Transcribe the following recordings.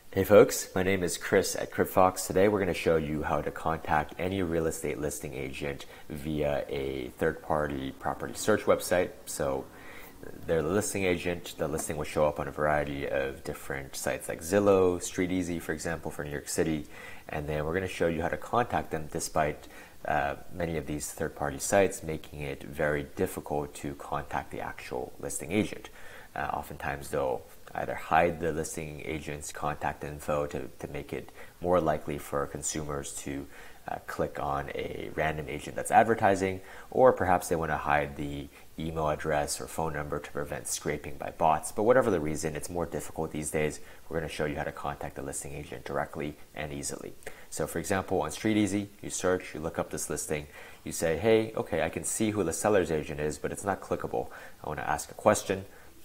Hey folks, my name is Chris at Cribfox. Today we're going to show you how to contact any real estate listing agent via a third-party property search website. So they're the listing agent. The listing will show up on a variety of different sites like Zillow, StreetEasy, for example, for New York City. And then we're going to show you how to contact them despite many of these third-party sites making it very difficult to contact the actual listing agent. Oftentimes they'll either hide the listing agent's contact info to make it more likely for consumers to click on a random agent that's advertising, or perhaps they want to hide the email address or phone number to prevent scraping by bots. But whatever the reason, it's more difficult these days. We're going to show you how to contact the listing agent directly and easily. So for example, on StreetEasy, you search, you look up this listing, you say, hey, okay, I can see who the seller's agent is, but it's not clickable. I want to ask a question.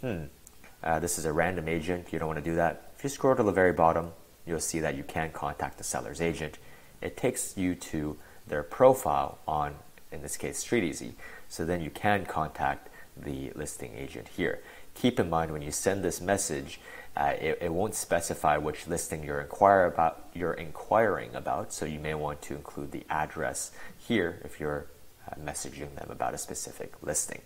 This is a random agent. You don't want to do that. If you scroll to the very bottom, you'll see that you can contact the seller's agent. It takes you to their profile on, in this case, StreetEasy. So then you can contact the listing agent here. Keep in mind when you send this message, it won't specify which listing you're inquiring about. So you may want to include the address here if you're messaging them about a specific listing.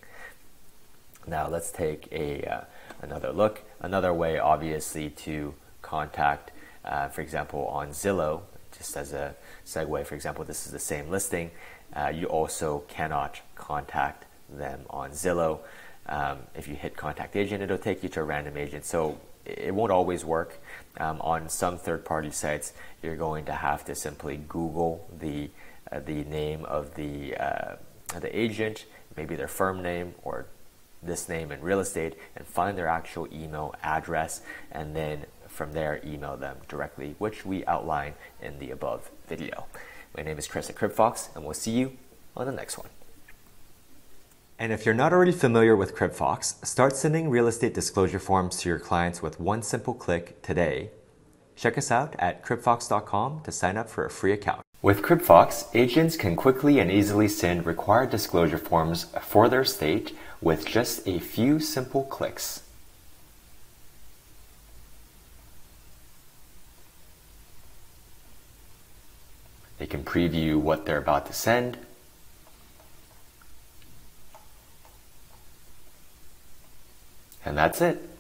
Now let's take another look. Another way, obviously, to contact, for example, on Zillow, just as a segue, for example, this is the same listing. You also cannot contact them on Zillow. If you hit contact agent, it'll take you to a random agent. So it won't always work. On some third-party sites, you're going to have to simply Google the name of the agent, maybe their firm name or this name in real estate, and find their actual email address, and then from there email them directly, which we outline in the above video. My name is Chris at Cribfox, and we'll see you on the next one. And if you're not already familiar with Cribfox, start sending real estate disclosure forms to your clients with one simple click today. Check us out at cribfox.com to sign up for a free account. With Cribfox, agents can quickly and easily send required disclosure forms for their state with just a few simple clicks. They can preview what they're about to send. And that's it.